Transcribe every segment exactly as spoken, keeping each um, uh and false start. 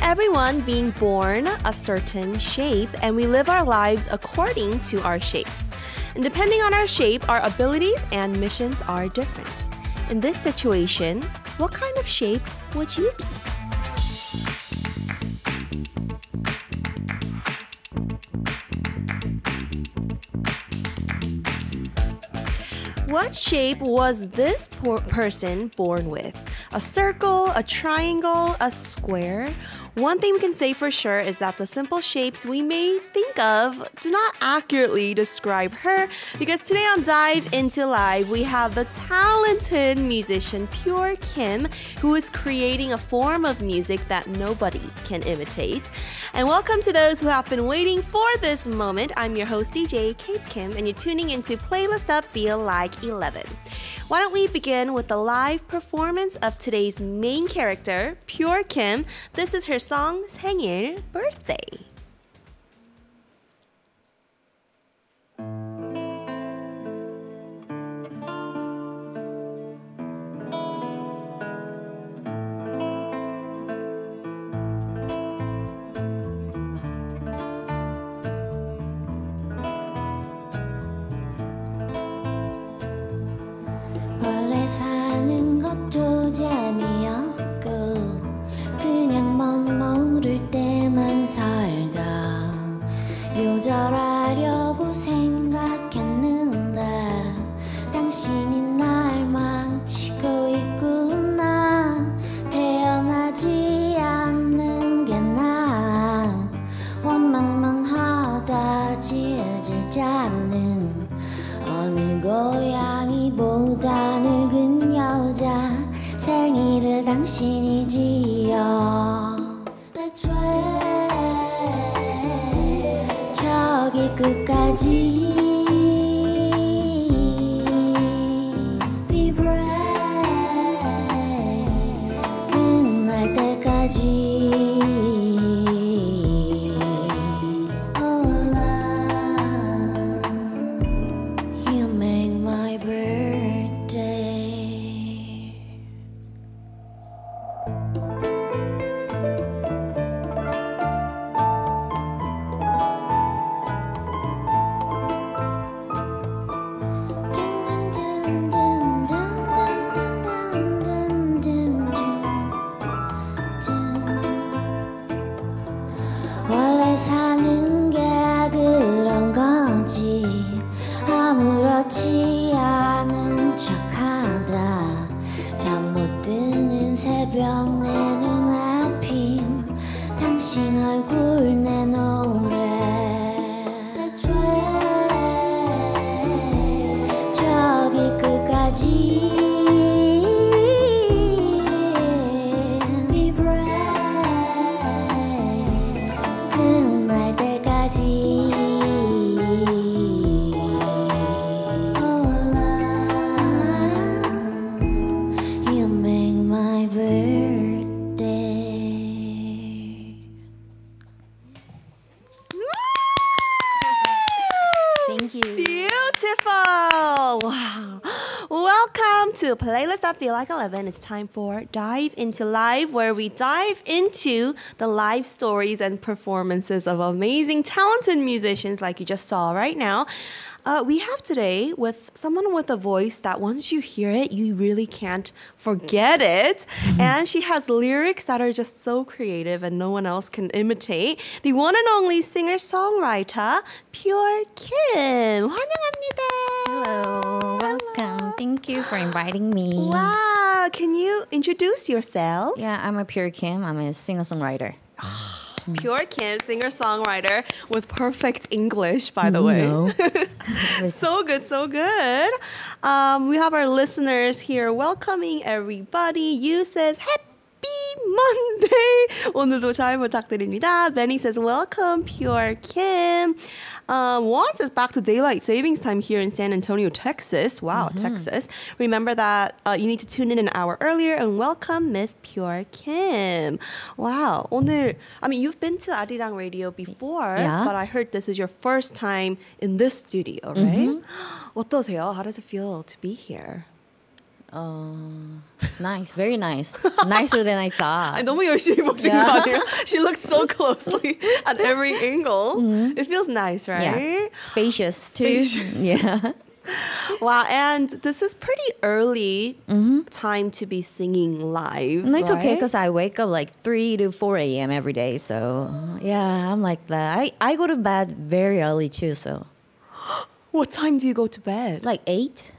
everyone being born a certain shape, and we live our lives according to our shapes. And depending on our shape, our abilities and missions are different. In this situation, what kind of shape would you be? What shape was this por- person born with? A circle, a triangle, a square? One thing we can say for sure is that the simple shapes we may think of do not accurately describe her, because today on Dive Into Live, we have the talented musician Pure Kim, who is creating a form of music that nobody can imitate. And welcome to those who have been waiting for this moment. I'm your host, D J Kate Kim, and you're tuning into Playlist Up Feel Like eleven. Why don't we begin with the live performance of today's main character, Pure Kim. This is her song, 생일, birthday. 원래 사는 것도 재미없고 그냥 뭔 모를 때만 살다 요절하려고 생각했는데 당신이 날 망치고 있구나. 태어나지 않는 게 나아. 원망만 하다 질질 짜는 어느 고양이보다 늙은 여자. 생일을 당신이지요. Let's wait. 저기 끝까지 Be brave. 끝날 때까지 Oh love, you make my birthday. 원래 사는 게 그런 거지. 아무렇지 않은 척하다 잠 못 드는 새벽 내 눈앞인 당신 얼굴 내 노래. Let's wait. 저기 끝까지 Be brave. 끝날 때까지 Oh love, you make my birthday. Thank you. Beautiful! Wow. Welcome to Playlist Up Feel Like eleven. It's time for Dive Into Live, where we dive into the live stories and performances of amazing, talented musicians like you just saw right now. Uh, we have today with someone with a voice that once you hear it, you really can't forget it. And she has lyrics that are just so creative and no one else can imitate. The one and only singer-songwriter, Pure Kim. 환영합니다. Hello, welcome. Thank you for inviting me. Wow, can you introduce yourself? Yeah, I'm a Pure Kim. I'm a singer-songwriter. Pure Kim, singer-songwriter with perfect English, by the way. No. So good, so good. Um, we have our listeners here welcoming everybody. You says, happy Monday. 오늘도 잘 부탁드립니다. Benny says, welcome, Pure Kim. Um, Juan says, back to daylight savings time here in San Antonio, Texas. Wow, mm-hmm. Texas. Remember that uh, you need to tune in an hour earlier and welcome Miss Pure Kim. Wow. 오늘, I mean, you've been to Arirang Radio before, yeah. but I heard this is your first time in this studio, right? Mm-hmm. 어떠세요? How does it feel to be here? Nice, very nice. Nicer than I thought. 아, 너무 열심히 보신 Yeah. 거 아니에요? She looks so closely at every angle. It feels nice, right? Yeah, spacious too. Spacious. Yeah. Wow, and this is pretty early time to be singing live. No, it's okay right? because I wake up like three to four a m every day. So yeah, I'm like that. I, I go to bed very early too. So What time do you go to bed? like eight.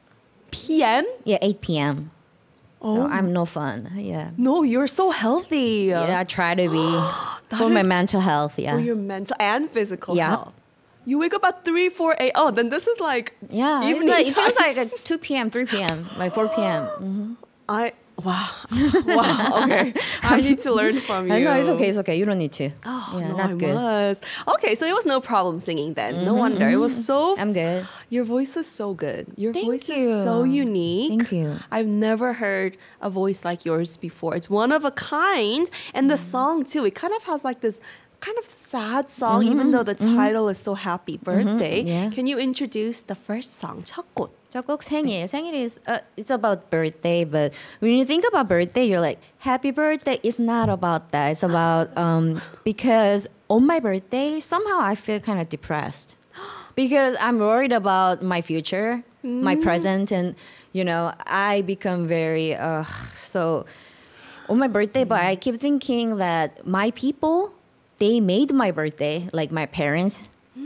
P M? Yeah, eight p m Oh. So I'm no fun. Yeah. No, you're so healthy. Yeah, I try to be That for my is- mental health. Yeah. For your mental and physical Yeah. health. You wake up at three, four a.m. Oh, then this is like Yeah, it's evening like, it feels time. like at two p m, three p m, like four p m I wow, wow. Okay, I need to learn from you. I know it's okay, it's okay. You don't need to. Oh, yeah, no, not I good. was. Okay, so it was no problem singing then. No wonder. It was so. I'm good. Your voice was so good. Your Thank voice you. is so unique. Thank you. I've never heard a voice like yours before. It's one of a kind, and the song too. It kind of has like this kind of sad song, even though the title is so happy birthday. yeah. Can you introduce the first song, 첫 꽃? 첫곡 생일. 생일 is uh, it's about birthday, but when you think about birthday, you're like happy birthday. It's not about that. It's about um because on my birthday somehow I feel kind of depressed because I'm worried about my future, my present, and you know I become very uh so on my birthday. But I keep thinking that my people they made my birthday, like my parents.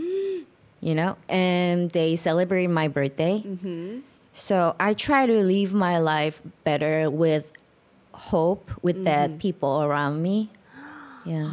You know, and they celebrate my birthday. So I try to live my life better with hope with that people around me. Yeah.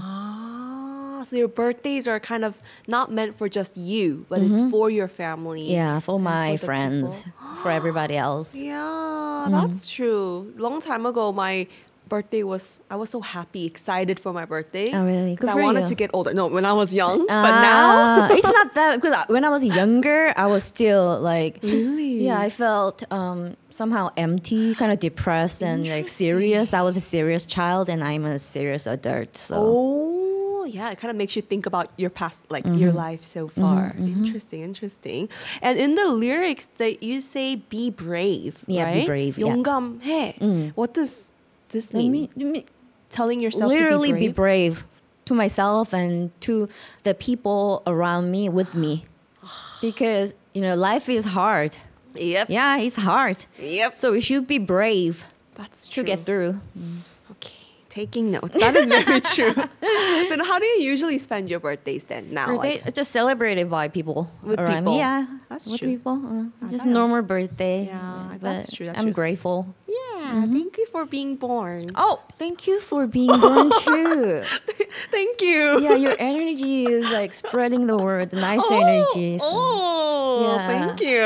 Ah, so your birthdays are kind of not meant for just you, but it's for your family. Yeah, for my for the friends, for everybody else. Yeah, that's true. Long time ago, my birthday was, I was so happy, excited for my birthday. Oh, really? Because Good I for wanted you. to get older. No, when I was young, but Ah, now. it's not that because when I was younger, I was still like, Really? yeah, I felt um, somehow empty, kind of depressed and like serious. I was a serious child, and I'm a serious adult. So Oh, yeah, it kind of makes you think about your past, like your life so far. Interesting, interesting. And in the lyrics, that you say "be brave," Yeah, be right? brave, yeah. 용감해. What does this let mean? me, let me Telling yourself literally to be be brave. brave to myself and to the people around me with me, because you know life is hard. Yep. Yeah, it's hard. Yep. So we should be brave That's to true. get through. Okay, taking notes. That is very true. Then how do you usually spend your birthdays then now? Birthday Like, just celebrated by people With around people. me. Yeah, That's with true. people. Uh, just 맞아요. normal birthday. Yeah, but that's true, that's I'm true. grateful. yeah, thank you for being born. Oh, thank you for being born too. Thank you. Yeah, your energy is like spreading the word. Nice Oh, energy. so- Oh, Yeah. thank you.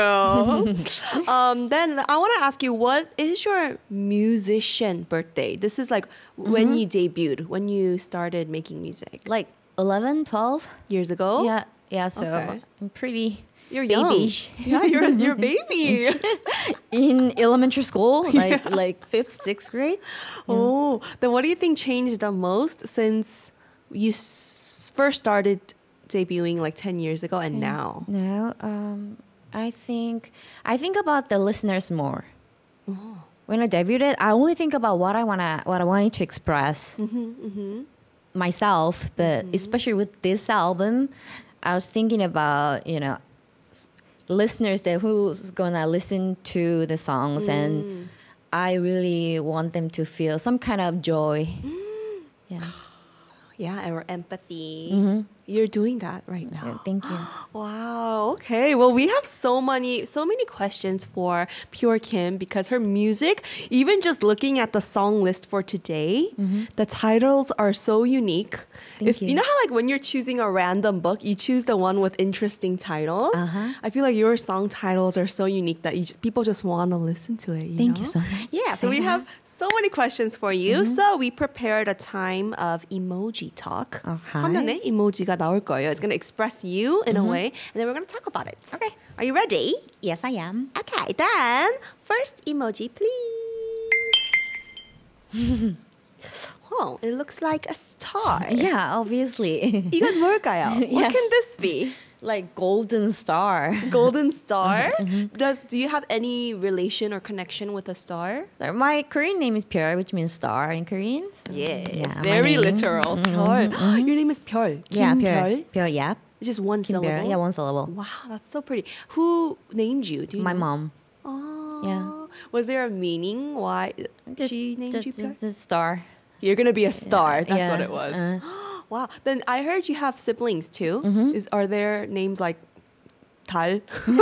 um, then I want to ask you, what is your musician birthday? This is like when you debuted, when you started making music Like eleven, twelve. years ago. Yeah, yeah. So Okay. I'm pretty You're young. babyish. Yeah, you're you're a baby. in elementary school, like like fifth, sixth grade. Oh, then what do you think changed the most since you s- first started debuting like ten years ago and now? No, um, I think I think about the listeners more. When I debuted, I only think about what I wanna, what I wanted to express myself. But especially with this album, I was thinking about you know s- listeners that who's gonna listen to the songs, and I really want them to feel some kind of joy. Yeah, Yeah, or empathy. You're doing that right now. yeah, thank you. Wow. Okay. Well, we have so many, so many questions for Pure Kim because her music, even just looking at the song list for today, the titles are so unique. Thank if you. you know how like when you're choosing a random book, you choose the one with interesting titles. Uh-huh. I feel like your song titles are so unique that you just people just want to listen to it. Thank you know? so much. Yeah. So Say we that. have so many questions for you. So we prepared a time of emoji talk. Okay. 화면에 이모지가 나올 거예요. It's going to express you in a way, and then we're going to talk about it. Okay. Are you ready? Yes, I am. Okay, then first emoji, please. Oh, it looks like a star. Yeah, obviously. 이건 뭘까요? What Yes. can this be? Like golden star. Golden star? Mm-hmm. Does do you have any relation or connection with a star? So my Korean name is 별, which means star in Korean. So, Yeah, yeah, it's my very name. literal. 별. Your name is 별. Yeah, 김별. 별. 별, yeah. It's just one Kim syllable. 별. Yeah, one syllable. Wow, that's so pretty. Who named you? Do you My know? mom. Oh. Yeah. Was there a meaning why Just, she named just, you 별? just, just star. You're gonna be a star. That's Yeah, what it was. uh. Wow. Then I heard you have siblings too. Mm-hmm. Is are there names like 달?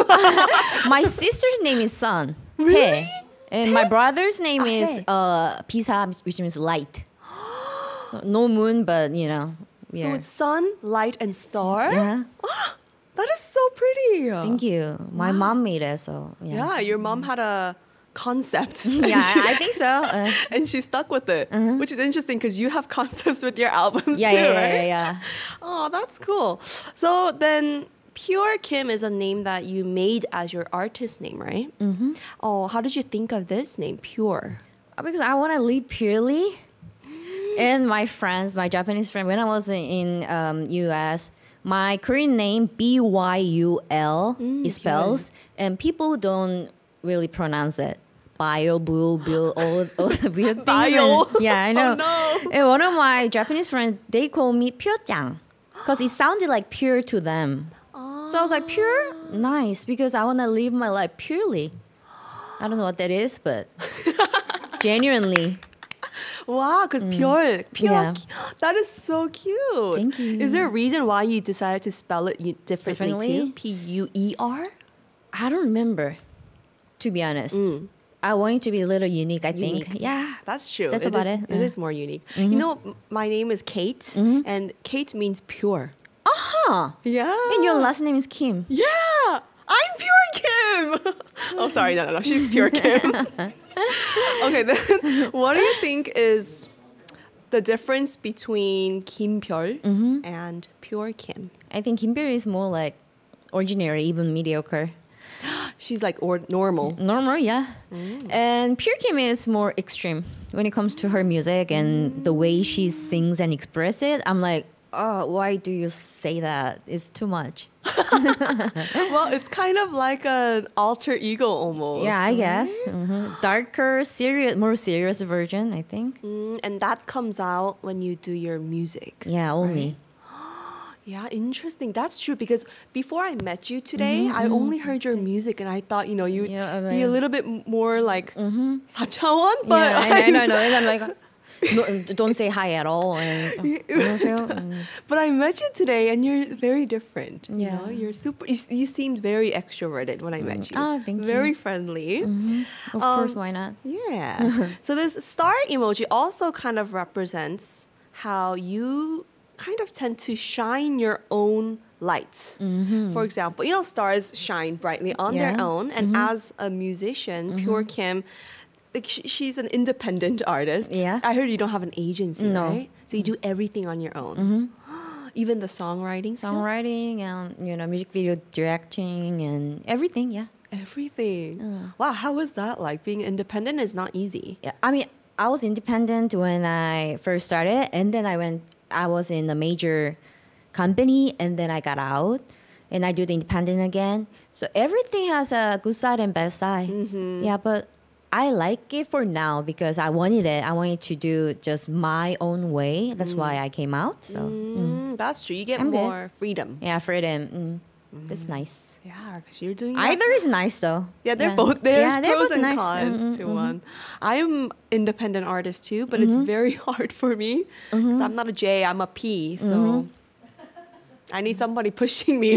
My sister's name is Sun. Really? Hae. And my brother's name Ah, is Hae. uh, Bisa, which means light. So, no moon, but you know. So Yeah. it's sun, light, and star. Yeah. That is so pretty. Thank you. My mom made it, so yeah. Yeah, your mom had a concept. Yeah, I I think so. Uh, and she stuck with it, which is interesting because you have concepts with your albums yeah, too, yeah, right? yeah, yeah, yeah. Oh, that's cool. So then, Pure Kim is a name that you made as your artist name, right? Mm-hmm. Oh, how did you think of this name, Pure? Because I want to live purely. And my friends, my Japanese friend, when I was in um, U S, my Korean name B Y U L is spells, and people don't really pronounce it. Bio, bul, bil, all, all the weird things. Bio. And- yeah, I know. Oh, no. And one of my Japanese friends, they call me pyochang, because it sounded like pure to them. So I was like, pure? Nice, because I want to live my life purely. I don't know what that is, but genuinely. Wow, because Pure, Pure, Yeah. that is so cute. Thank you. Is there a reason why you decided to spell it u- differently, Differently? too? P U E R? I don't remember, to be honest. I want it to be a little unique, I think. Unique. Yeah. That's true. That's about is, it. It Yeah. Mm-hmm. is more unique. You know, m- my name is Kate, and Kate means pure. Huh. Yeah. And your last name is Kim. Yeah. I'm pure Kim. Oh, sorry. No, no, no. She's pure Kim. Okay, then what do you think is the difference between Kim Pyeol and pure Kim? I think Kim Pyeol is more like ordinary, even mediocre. She's like or normal. Normal, yeah. And Pure Kim is more extreme when it comes to her music and the way she sings and express it. I'm like, oh, why do you say that? It's too much. Well, it's kind of like an alter ego almost. Yeah, I guess. Mhm. Darker, serious, more serious version, I think. Mm, and that comes out when you do your music. Yeah, only. Yeah, interesting. That's true because before I met you today, I only heard your music and I thought, you know, you'd Yeah, I be a mean- little bit m- more like 사차원, but Yeah, I know, I know. And I'm like, no, don't say hi at all. And, 안녕하세요. Mm. but I met you today and you're very different. You Yeah. know? You're super, you, you seemed very extroverted when I met you. Ah, thank you. Very friendly. Of course, why not? Yeah. So this star emoji also kind of represents how you kind of tend to shine your own light. For example, you know, stars shine brightly on their Yeah. own. And as a musician, Pure Kim, like sh- she's an independent artist. Yeah. I heard you don't have an agency, No. right? So you do everything on your own. Even the songwriting skills? Songwriting and, you know, music video directing and everything, yeah. Everything. Wow, how was that like? Being independent is not easy. Yeah, I mean, I was independent when I first started, and then I went. I was in a major company, and then I got out, and I do the independent again. So everything has a good side and bad side. Yeah, but I like it for now because I wanted it. I wanted to do just my own way. That's why I came out. So Mm, that's true. You get I'm good. more freedom. yeah, freedom. Mm, That's nice. Yeah, because you're doing that. Either is nice though. Yeah, they're both there's Yeah, they're pros both and nice. cons Mm, mm, to one. I'm independent artist too, but it's very hard for me. So I'm not a J, I'm a P. So I need somebody pushing me.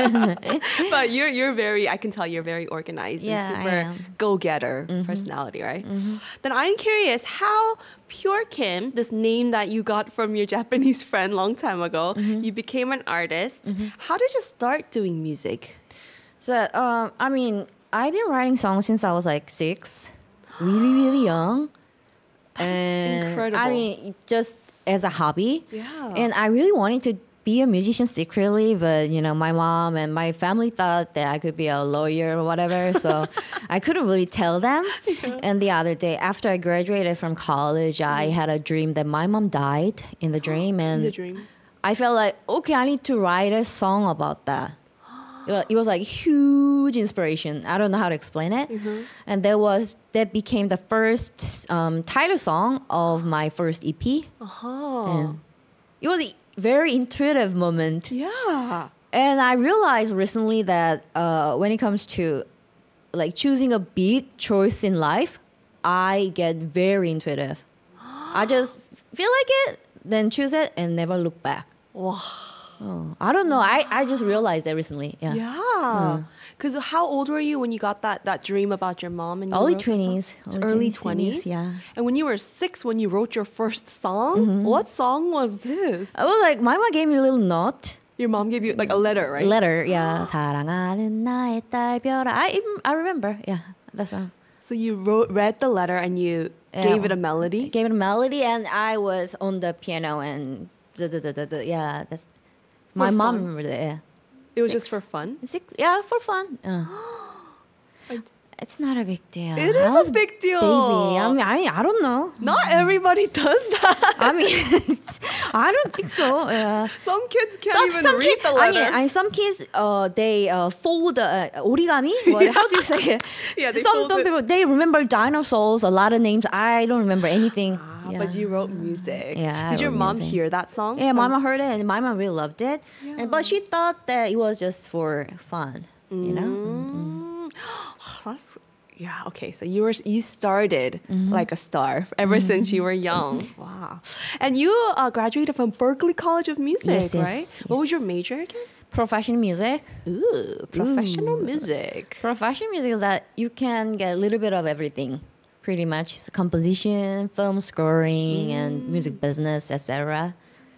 But you're you're very I can tell you're very organized Yeah, I and super am. go-getter personality, right? Then I'm curious how Pure Kim, this name that you got from your Japanese friend long time ago, you became an artist. How did you start doing music? So, um, I mean, I've been writing songs since I was like six, really, really young. and incredible. I mean, just as a hobby. Yeah. And I really wanted to be a musician secretly, but you know, my mom and my family thought that I could be a lawyer or whatever, so I couldn't really tell them. Yeah. And the other day, after I graduated from college, I had a dream that my mom died in the dream, and In the dream. I felt like, okay, I need to write a song about that. It wa- it was like huge inspiration. I don't know how to explain it. And that was that became the first um, title song of my first E P. Oh. It was a very intuitive moment. Yeah. And I realized recently that uh, when it comes to like choosing a big choice in life, I get very intuitive. I just feel like it, then choose it and never look back. Wow. Oh, I don't know. I, I just realized that recently. Yeah. Yeah. Because how old were you when you got that, that dream about your mom? And you Early wrote the song? twenties. Early twenties? Yeah. And when you were six, when you wrote your first song, what song was this? I was like, my mom gave me a little note. Your mom gave you like a letter, right? Letter, yeah. 사랑하는 나의 딸 별아. I even- I remember, yeah, that song. So you wrote, read the letter and you Yeah. gave it a melody? Gave it a melody, and I was on the piano, and the, the, the, the, the, yeah, that's my mom fun? remembered it. Yeah, It was Six. just for fun? six, yeah, for fun. Uh. I- It's not a big deal. It I is was a big deal. baby. I mean, I, I don't know. Not everybody does that. I mean, I don't think so. Yeah. Some kids can't Some, even some read kids, the letter. 아니, 아니, some kids, uh, they uh, fold uh, origami. What, how do you say it? Yeah, they some fold some it. people they remember dinosaurs, a lot of names. I don't remember anything. Ah, Yeah. But you wrote music. Yeah, I Did your wrote mom music. hear that song? Yeah, from- Mama heard it, and my mom really loved it. And, but she thought that it was just for fun, you know. Mm. That's yeah. Okay, so you were you started Mm-hmm. like a star ever since you were young. Wow. And you uh, graduated from Berklee College of Music, Yes, yes, right? What was your major again? Professional music. Ooh, professional music. Professional music is that you can get a little bit of everything, pretty much. It's composition, film scoring, and music business, et cetera.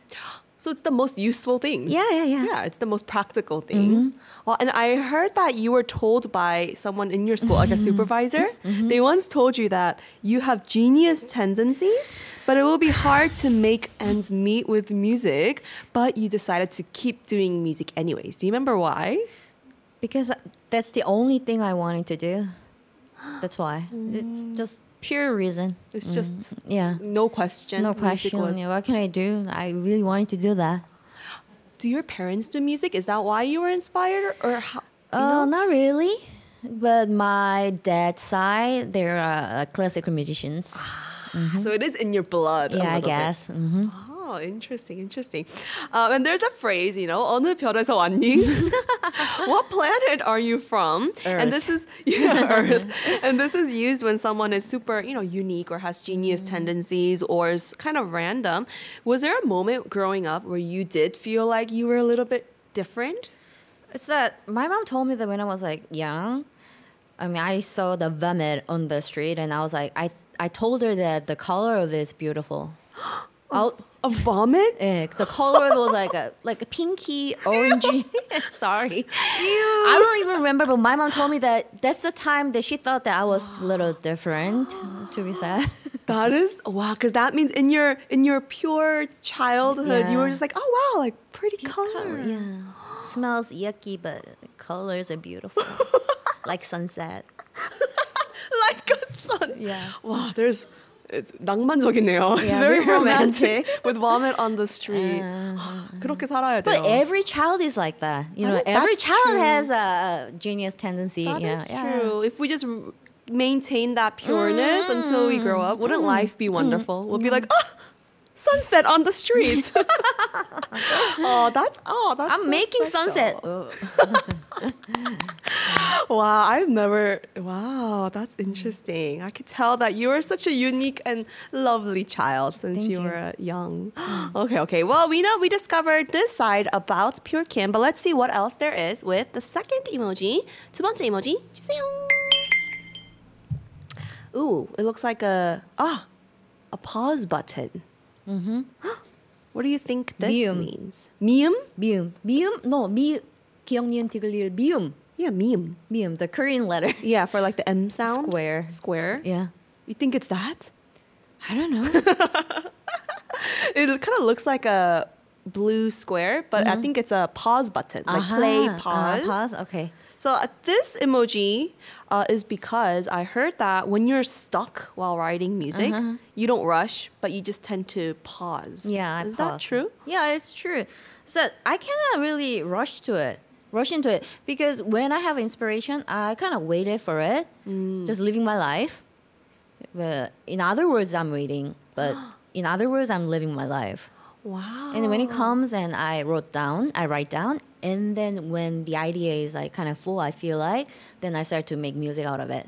So it's the most useful thing. Yeah, yeah, yeah. Yeah, it's the most practical things. Well, and I heard that you were told by someone in your school, like a supervisor, they once told you that you have genius tendencies, but it will be hard to make ends meet with music, but you decided to keep doing music anyways. Do you remember why? Because that's the only thing I wanted to do. That's why. It's just pure reason. It's just Yeah. no question. No music question. was- Yeah, what can I do? I really wanted to do that. Do your parents do music? Is that why you were inspired? Or how? you Oh, know? not really. But my dad's side, they're uh, classical musicians. So it is in your blood. a Yeah, I little bit. guess. hmm Oh, interesting, interesting. Um, and there's a phrase, you know, 어느 별에서 왔니? What planet are you from? And this is yeah, Earth. And this is used when someone is super, you know, unique or has genius tendencies or is kind of random. Was there a moment growing up where you did feel like you were a little bit different? It's that my mom told me that when I was like young, I mean, I saw the vomit on the street, and I was like, I I told her that the color of it is beautiful. Oh, A vomit? eh, the color was like a like a pinky orangey. Sorry, I don't even remember. But my mom told me that that's the time that she thought that I was a little different. To be sad. That is wow, because that means in your in your pure childhood, you were Yeah. just like, oh wow, like pretty color. Yeah, smells yucky, but the colors are beautiful, like sunset. Like a sun. Yeah. Wow, there's it's 낭만적이네요. It's Yeah, very very romantic. romantic. with vomit on the street. 그렇게 살아야 돼요. But every child is like that. You know, That is- every that's child true. has a genius tendency. That yeah, is yeah. true. If we just r- maintain that pureness until we grow up, wouldn't life be wonderful? We'll be like, oh, sunset on the street. oh, that's oh, that's I'm so making special. sunset. Wow, I've never. Wow, that's interesting. I could tell that you are such a unique and lovely child since Thank you, you. were uh, young. okay, okay. Well, we know we discovered this side about Pure Kim, but let's see what else there is with the second emoji. 두 번째 emoji 주세요. Ooh, it looks like a ah, a pause button. Mm-hmm. What do you think this 미음. means? 미음? 미음. 미음? No, 미 기억 니은 디귿 리을 미음. Yeah, 미음. 미음, the Korean letter. Yeah, for like the M sound. Square. Square. Yeah. You think it's that? I don't know. It kind of looks like a blue square, but I think it's a pause button, like play, Uh-huh. pause. Uh, pause. Okay. So uh, this emoji uh, is because I heard that when you're stuck while writing music, you don't rush, but you just tend to pause. Yeah, I is that pause. true? Yeah, it's true. So I cannot really rush to it, rush into it because when I have inspiration, I kind of waited for it, just living my life. But in other words, I'm waiting. But in other words, I'm living my life. Wow. And when it comes and I wrote down, I write down, and then when the idea is like kind of full, I feel like, then I start to make music out of it.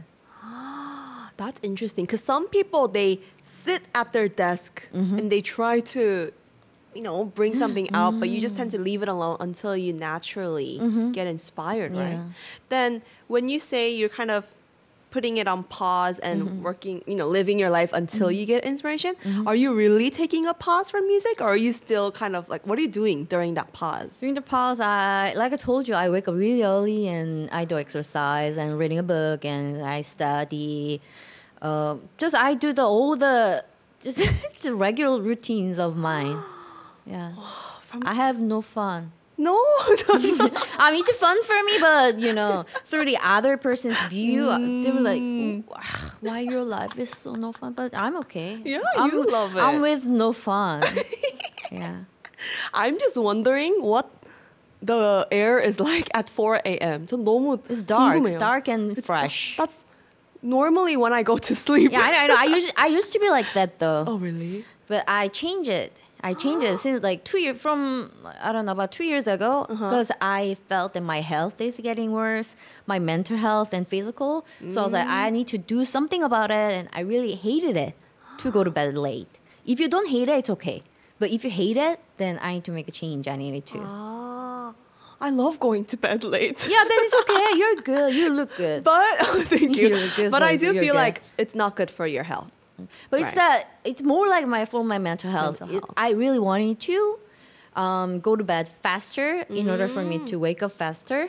That's interesting because some people they sit at their desk and they try to, you know, bring something out, but you just tend to leave it alone until you naturally get inspired, right? Yeah. Then when you say you're kind of putting it on pause and working, you know, living your life until you get inspiration, are you really taking a pause from music, or are you still kind of like, what are you doing during that pause? During the pause, I like I told you, I wake up really early and I do exercise and reading a book and I study. Uh, just I do the all the just the regular routines of mine. Yeah, I have no fun. No, no, no. I mean, it's fun for me, but you know, through the other person's view, they were like, "Wow, "Why your life is so no fun?" But I'm okay. Yeah, I'm, you love it. I'm with no fun. Yeah. I'm just wondering what the air is like at four a.m. 저 너무 It's dark, 궁금해요. dark and It's fresh. da- that's normally when I go to sleep. Yeah, I know. I, know. I used I used to be like that though, Oh, really? but I changed it. I changed it since like two years from I don't know about two years ago because I felt that my health is getting worse, my mental health and physical. So I was like, I need to do something about it, and I really hated it to go to bed late. If you don't hate it, it's okay. But if you hate it, then I need to make a change. I needed to. Ah, I love going to bed late. Yeah, then it's okay. You're good. You look good. But oh, thank you. You look good, But so I do you're feel good. like it's not good for your health. But it's Right. that it's more like my for my mental health. Mental It- health. I really wanted to um, go to bed faster in order for me to wake up faster.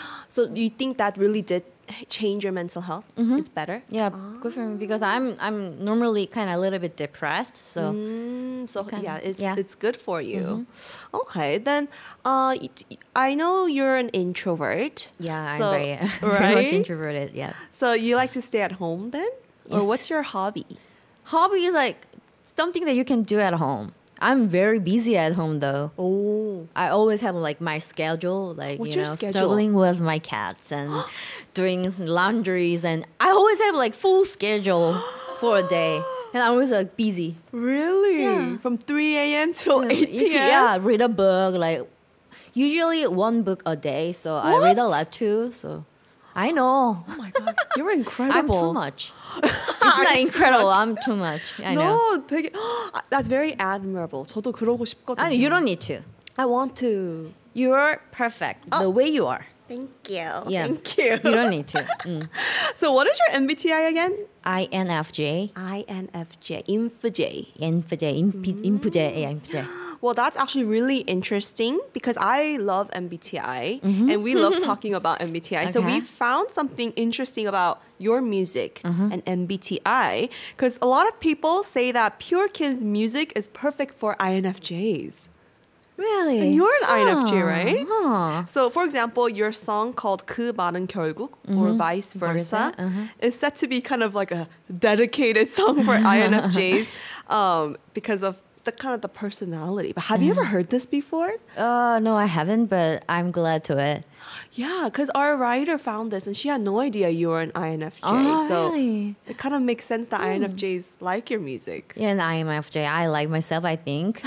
So you think that really did change your mental health? It's better. Yeah, good for me because I'm I'm normally kind of a little bit depressed. So Mm, so Kinda, yeah, it's yeah. it's good for you. Okay, then uh, y- y- I know you're an introvert. yeah, so, I'm very, very much right? introverted. Yeah, So you like to stay at home then, or Yes. what's your hobby? hobby is like something that you can do at home. I'm very busy at home though. Oh, I always have like my schedule, like What's you your know, schedule? struggling with my cats and doing s- laundries, and I always have like full schedule for a day, and I'm always like busy. really? Yeah. From three a.m. till Yeah, eight if you- p.m. Yeah, read a book like usually one book a day. So I read a lot too. So I know Oh my god, you're incredible. I'm too much. It's not I'm too incredible. much. I'm too much. I know. No, 되게, that's very admirable. 저도 그러고 싶거든요. I know, you don't need to. I want to. You're perfect the way you are. Thank you. Yeah. Thank you. You don't need to. Mm. So what is your M B T I again? I N F J. I N F J, INFJ. N F J. N F J. Yeah, N F J. Well, that's actually really interesting because I love M B T I and we love talking about M B T I. So Okay. we found something interesting about your music and M B T I because a lot of people say that Pure Kim's music is perfect for I N F Js. Really? And you're an I N F J, Huh, right? huh. So, for example, your song called 그 말은 결국 or vice versa Versa, uh-huh. is set to be kind of like a dedicated song for I N F Js um, because of the kind of the personality. But have you ever heard this before? Uh, no, I haven't, but I'm glad to it. Yeah, because our writer found this and she had no idea you were an I N F J. Oh, so really? it kind of makes sense that I N F Js like your music. Yeah, and I am F J. I like myself, I think.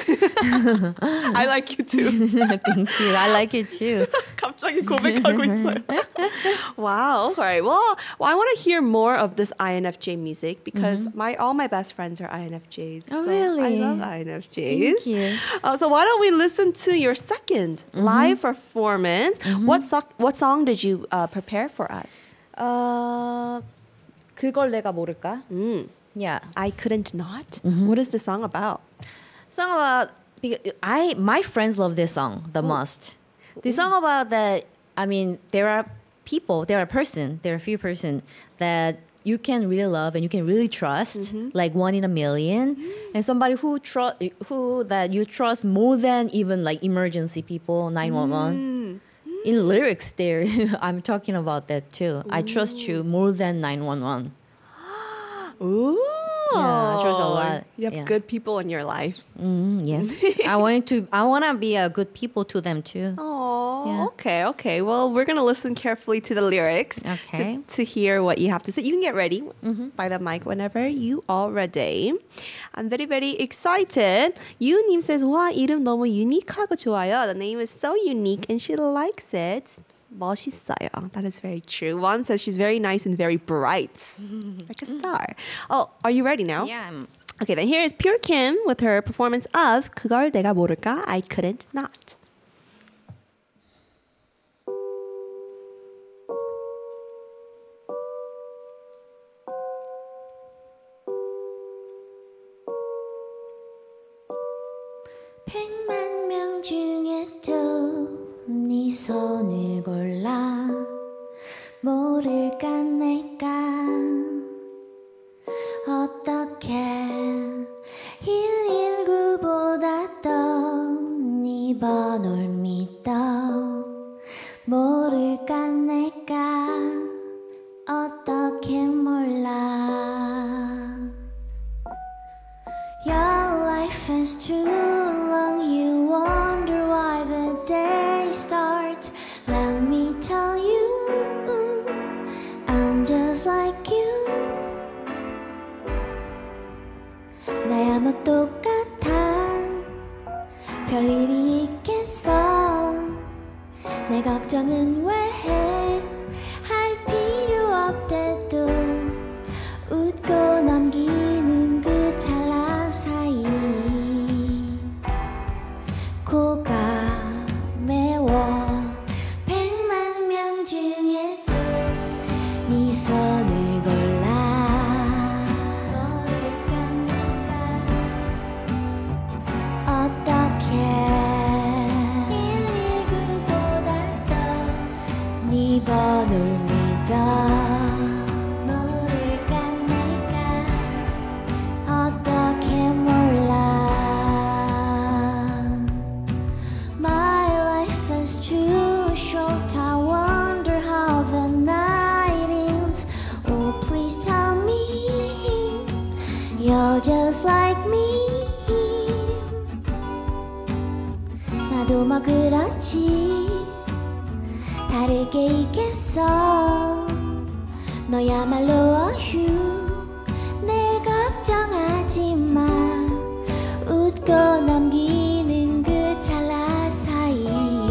I like you too. Thank you. I like it too. 갑자기 고백하고 있어요. Wow. All right. Well, well I want to hear more of this I N F J music because my all my best friends are I N F Js. Oh, so really? I love I N F Js. Thank you. Uh, so why don't we listen to your 2nd live performance? What so- what song did you uh, prepare for us? 어, 그걸 내가 모를까? Mm. Yeah. I couldn't not. What is the song about? Song about because I my friends love this song the most. The song about that. I mean, there are people, there are person, there are a few person that you can really love and you can really trust, like one in a million, and somebody who trust who that you trust more than even like emergency people, nine one one. In lyrics, there I'm talking about that too. I trust you more than nine one one. Ooh. Yeah, I trust a lot. You have Yeah. good people in your life. Mm, yes, I want to. I want to be a good people to them too. Oh, Yeah. okay, okay. Well, we're gonna listen carefully to the lyrics Okay. to, to hear what you have to say. You can get ready by the mic whenever you are ready. I'm very, very excited. 유님 says, 와, 이름 너무 유니크하고 좋아요. The name is so unique and she likes it. 멋있어요. That is very true. Juan says she's very nice and very bright, like a star. Oh, are you ready now? Yeah. I'm- Okay, then here is Pure Kim with her performance of 그걸 내가 모를까? I couldn't not. 백만 명 중에도 네 손을 골라 모를까 내가 어떻게 일일구보다 더 네 번호를 믿어 모를까 내가 어떻게 몰라 Your life is too long, you wonder why the day starts. Let me tell you, I'm just like you. 나야 뭐 똑같아, 별일이 있겠어. 내 걱정은 왜 해, 할 필요 없대도 웃고 넘기는 그 찰나 사이 코가 매워 백만 명 중에도 네 손을 골라 모를까 내가 어떻게 일일구보다 더 네 번호를 믿어 모를까 내가 어떻게 몰라 My life is too short I wonder how the night ends Oh please tell me You're just like me 나도 뭐 그렇지 다르게 있겠어 너야말로 어휴 내 걱정하지 마 웃고 넘기는 그 찰나 사이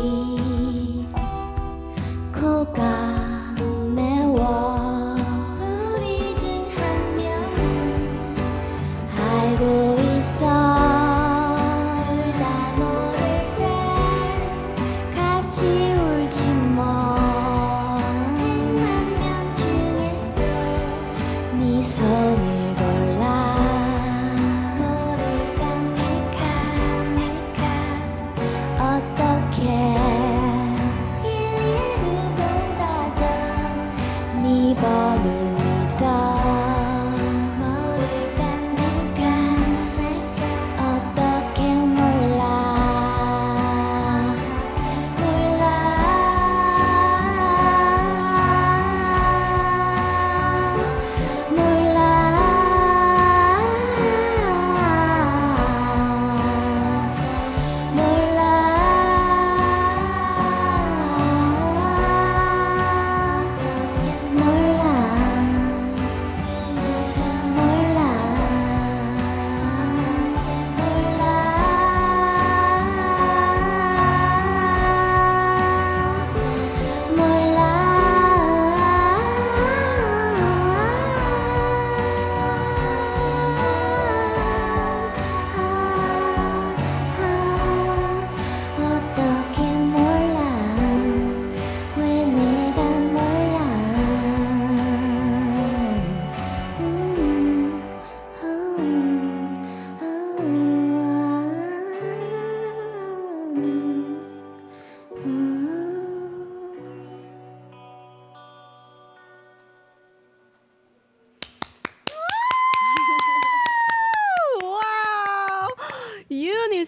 코가 매워 우리 중 한 명은 알고 있어 둘 다 모를 때 같이 울지 뭐 백만 명 중에도 네 손을 골라 모를까 내가 내가 어떻게 일일구보다 더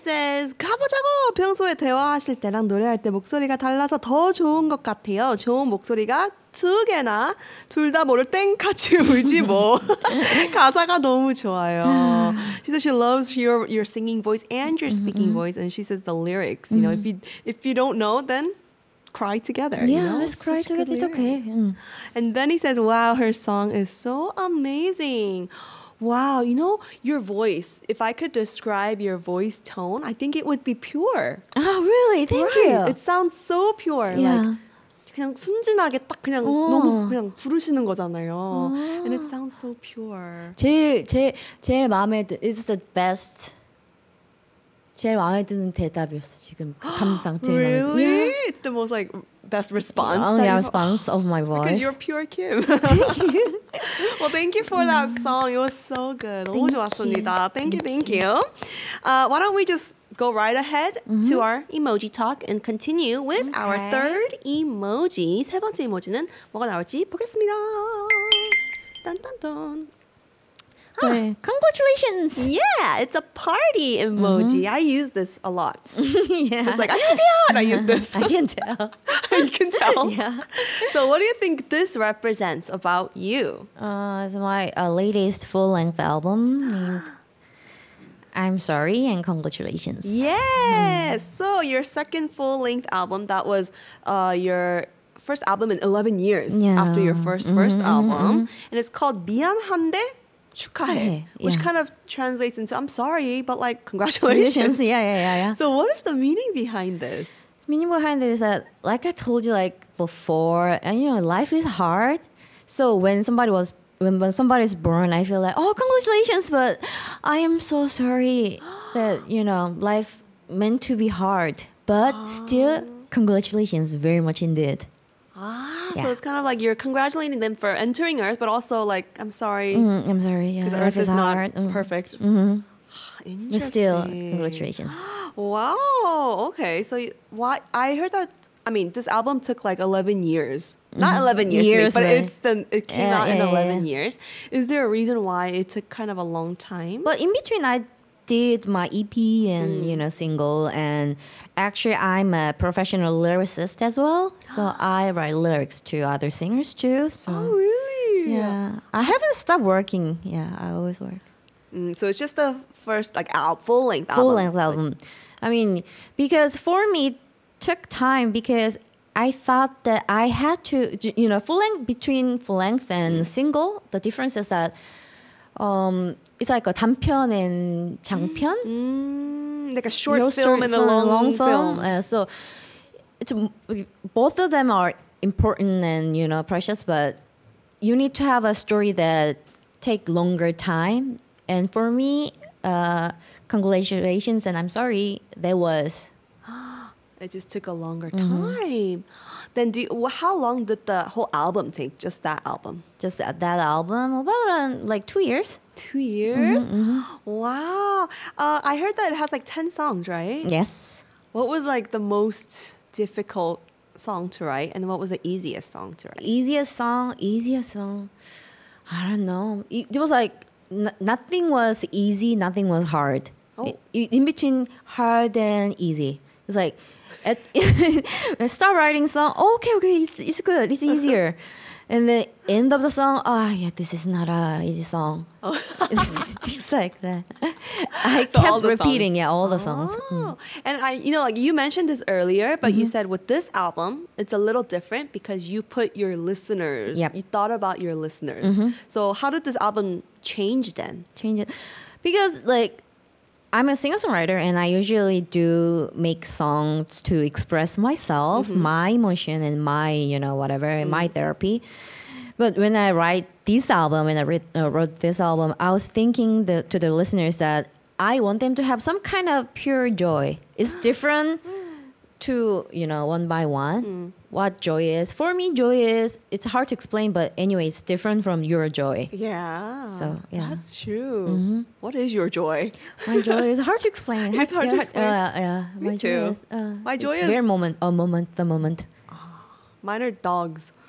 says, 가보자고! 평소에 대화하실 때랑 노래할 때 목소리가 달라서 더 좋은 것 같아요. 좋은 목소리가 두 개나 둘 다 모를 땐 같이 울지 뭐. 가사가 너무 좋아요. She says she loves your your singing voice and your speaking voice, and she says the lyrics. You know, if you if you don't know, then cry together. Yeah, you know? let's cry Such good together. It's okay. lyrics. Mm. And then he says, wow, her song is so amazing. Wow, you know, your voice, if I could describe your voice tone, I think it would be pure. Oh, really? Thank Right. you. It sounds so pure. Yeah. Like, 그냥 순진하게 딱 그냥 어. 너무 그냥 부르시는 거잖아요. And it sounds so pure. 제일 제일 제일 마음에 드 It's the best. 제일 마음에 드는 대답이었어 지금 그 감상 제일 마음에 드- Really? Yeah. It's the most like best response. Oh, that yeah, you've- response of my Because voice. you're pure Kim. Thank you. Well, thank you for that song. It was so good. 너무 Thank 좋았습니다. Thank you, thank you. Uh, why don't we just go right ahead to our emoji talk and continue with our Okay. third emoji. 세 번째 이모지는 뭐가 나올지 보겠습니다. 딴딴딴. 네. Congratulations. Yeah, it's a party emoji. I use this a lot. yeah. Just like 안녕하세요, and I use this. I can tell. You can tell. Yeah. So, what do you think this represents about you? Uh, it's my uh, latest full-length album named I'm Sorry and Congratulations. Yes. So your second full-length album, that was uh, your first album in eleven years Yeah. after your 1st first album, and it's called 미안한데 축하해, 축하해. which Yeah. kind of translates into I'm sorry, but like congratulations. Yeah, yeah, yeah, yeah. So what is the meaning behind this? The meaning behind it is that, like I told you, like before, and you know, life is hard. So when somebody was when, when somebody is born, I feel like, oh, congratulations, but I am so sorry that you know life meant to be hard, but still, congratulations very much indeed. Ah, Yeah. so it's kind of like you're congratulating them for entering Earth, but also like I'm sorry Mm, I'm sorry, yeah, because life Earth is not hard. Mm. perfect. But still, Interesting. congratulations. Wow. Okay. So you- why I heard that. I mean, this album took like eleven years. Not eleven years, to make, Years, but right. it's the it came Yeah, out in yeah, yeah, eleven yeah. years. Is there a reason why it took kind of a long time? But in between, I did my E P and you know single, and actually, I'm a professional lyricist as well. So I write lyrics to other singers too. So Oh, really? yeah, I haven't stopped working. Yeah, I always work. Mm, so it's just the first like al- full length album. Full length album. I mean, because for me, it took time because I thought that I had to, you know, full length between full length and single. The difference is that um, it's like a 단편 and 장편. Mm, like a short Your film story and a film, long, film. film. Uh, so it's both of them are important and you know precious, but you need to have a story that take longer time. And for me, uh, congratulations and I'm sorry. There was It just took a longer Mm-hmm. time. Then do you, wh- how long did the whole album take? Just that album? just that album about uh, like two years. Two years? Mm-hmm, Wow. Uh, I heard that it has like ten songs, right? Yes. What was like the most difficult song to write, and what was the easiest song to write? Easiest song, easiest song. I don't know. It, it was like n- nothing was easy, nothing was hard. Oh. I- in between hard and easy. It's like at I start writing song. Oh, okay, okay, it's it's good. It's easier. And the end of the song, oh yeah, this is not a easy song. it's, it's like that. I So all kept the repeating, songs. yeah, all the songs. Oh. And I, you know, like you mentioned this earlier, but Mm-hmm. you said with this album, it's a little different because you put your listeners, Yep. you thought about your listeners. So how did this album change then? Change it because like I'm a singer-songwriter and I usually do make songs to express myself, my emotion and my, you know, whatever, my therapy. But when I write this album, when I writ- uh, wrote this album, I was thinking the, to the listeners that I want them to have some kind of pure joy. It's different to, you know, one by one, what joy is. For me, joy is, it's hard to explain, but anyway, it's different from your joy. Yeah. So, yeah. That's true. What is your joy? My joy is hard to explain. It's hard to Yeah, explain. Uh, yeah, Me my too. joy is. Uh, My joy it's is- very moment, a moment, the moment. Mine are dogs.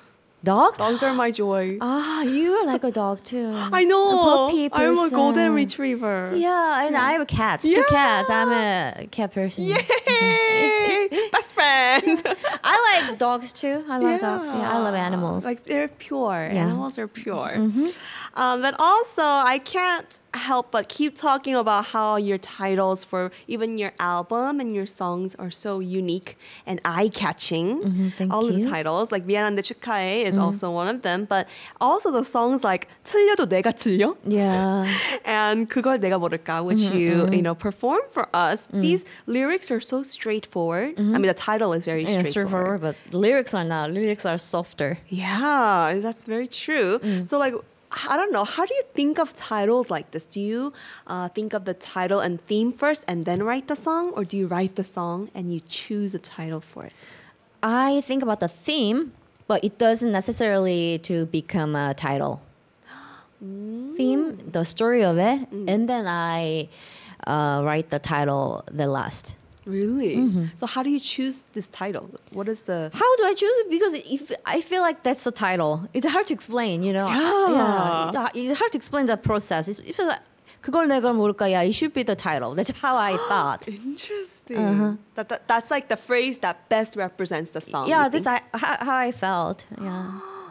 Dogs? Dogs are my joy. Ah, you're like a dog too. I know. A puppy I'm a person. golden retriever. Yeah, and I have cats. Two Yeah. cats. I'm a cat person. Yay! Best friends. I like dogs too. I love dogs. Yeah, I love animals. Like they're pure. Yeah. Animals are pure. Um, but also, I can't help but keep talking about how your titles for even your album and your songs are so unique and eye-catching. thank All of the you. titles, like 미안한데 축하해 is also one of them. But also the songs like 틀려도 내가 틀려 Yeah. and 그걸 내가 모를까, which you you know perform for us. These lyrics are so straightforward. I mean, the title is very Yeah, straightforward. straightforward, but lyrics are not. Lyrics are softer. Yeah, that's very true. Mm. So, like, I don't know, how do you think of titles like this? Do you uh, think of the title and theme first and then write the song? Or do you write the song and you choose a title for it? I think about the theme, but it doesn't necessarily to become a title. Theme, the story of it, and then I uh, write the title the last. Really? Mm-hmm. So, how do you choose this title? What is the. How do I choose it? Because if I feel like that's the title, it's hard to explain. You know, Yeah. yeah, it's hard to explain the process. It's, it's like 그걸 내가 모를까? Yeah, it should be the title. That's how I thought. Interesting. That, that, that's like the phrase that best represents the song. Yeah, you that's think? I, how, how I felt. Yeah,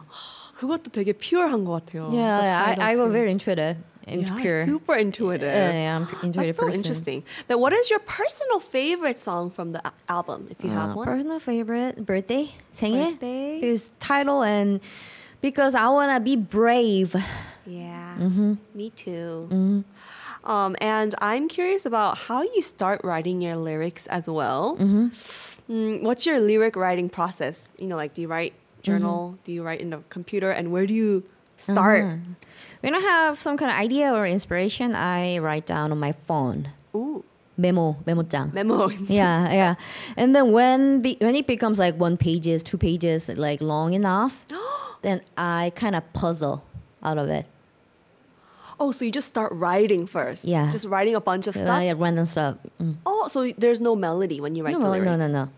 그것도 되게 pure한 것 같아요. yeah, the yeah title I, I was too. very intuitive and Yeah, pure. super intuitive. Yeah, yeah, I'm p- intuitive That's so person. interesting. Then, what is your personal favorite song from the a- album, if you have Uh, one? personal favorite birthday, 생일. Birthday. Because title and because I wanna be brave. Yeah, Mm-hmm. me too. Um, and I'm curious about how you start writing your lyrics as well. Mm-hmm. Mm, what's your lyric writing process? You know, like, do you write journal? Mm-hmm. Do you write in the computer? And where do you start? Uh-huh. When I have some kind of idea or inspiration, I write down on my phone. Ooh, Memo, 메모장. memo. Yeah, yeah. And then when be, when it becomes like one pages, two pages, like long enough, then I kind of puzzle out of it. Oh, so you just start writing first? Yeah. Just writing a bunch of Uh, stuff? yeah, random stuff. Mm. Oh, so there's no melody when you write No, the no, lyrics? no, no, no.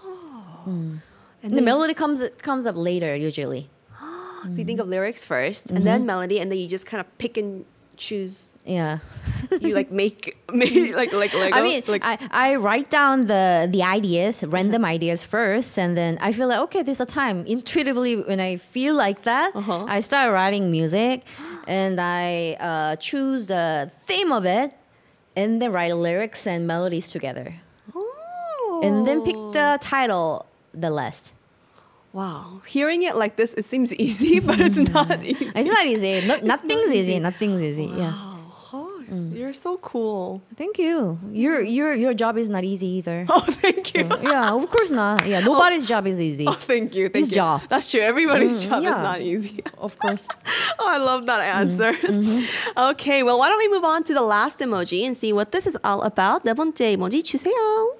And The then melody comes comes up later usually. You, so you think of lyrics 1st and then melody, and then you just kind of pick and choose. Yeah. You like make, make like like Lego. I mean, like, I, I write down the the ideas, random ideas first, and then I feel like okay, there's a time. Intuitively, when I feel like that, Uh-huh. I start writing music, and I uh, choose the theme of it, and then write lyrics and melodies together, oh. and then pick the title the last. Wow, hearing it like this, it seems easy, but it's not easy. It's not easy. No, nothing's not easy. easy. Nothing's easy. Yeah. Oh, you're so cool. Thank you. Your your your job is not easy either. Oh, thank you. Yeah, of course not. Yeah, nobody's job is easy. Oh, thank you. Thank His you. job. That's true. Everybody's job yeah. is not easy. Of course. Oh, I love that answer. Okay, well, why don't we move on to the last emoji and see what this is all about? 네 번째 emoji 주세요.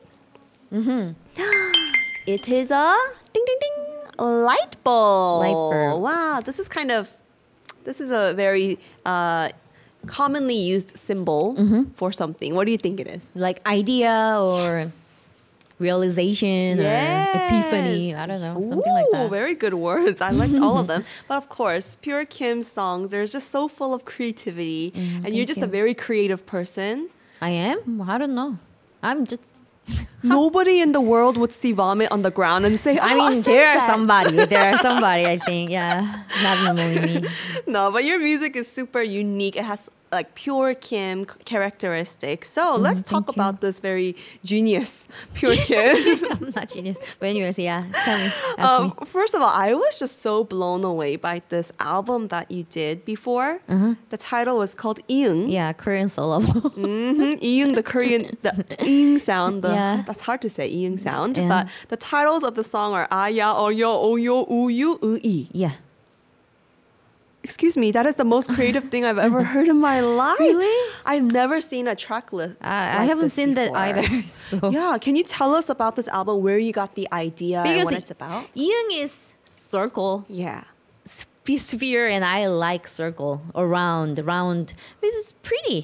It is a ding ding ding light bulb. Light bulb. Wow, this is kind of this is a very uh, commonly used symbol for something. What do you think it is? Like idea or realization or epiphany. I don't know, something like Ooh, that. very good words. I liked all of them. But of course, Pure Kim's songs, they're just so full of creativity. and you're thank just you. a very creative person. I am? I don't know. I'm just. Nobody in the world would see vomit on the ground and say, I "Oh, mean, there are sunset." somebody. There are somebody. I think. Yeah, not only me. No, but your music is super unique. It has like Pure Kim characteristics. So let's talk thank you. about this very genius Pure Kim. I'm not genius. But anyways, yeah. Tell me. Ask Um, me. first of all, I was just so blown away by this album that you did before. The title was called Iung. Yeah, Korean syllable. Mm-hmm. Iung, the Korean, the ing sound. The, Yeah. That's hard to say, iung sound. Yeah. But the titles of the song are Aya, Oyo, Oyo, Uyu, Ui. Yeah. Excuse me, that is the most creative thing I've ever heard in my life. Really? I've never seen a track list. I, I like haven't this seen that before. either. So. Yeah, can you tell us about this album, where you got the idea and what the- it's about? Iung is circle. Yeah. sp- sphere, and I like circle or round, round. This is pretty.